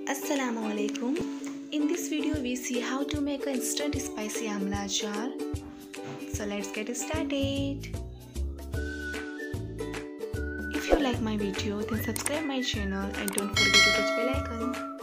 Assalamu alaikum. In this video we see how to make an instant spicy amla achar. So let's get started. If you like my video then subscribe my channel and don't forget to touch bell icon.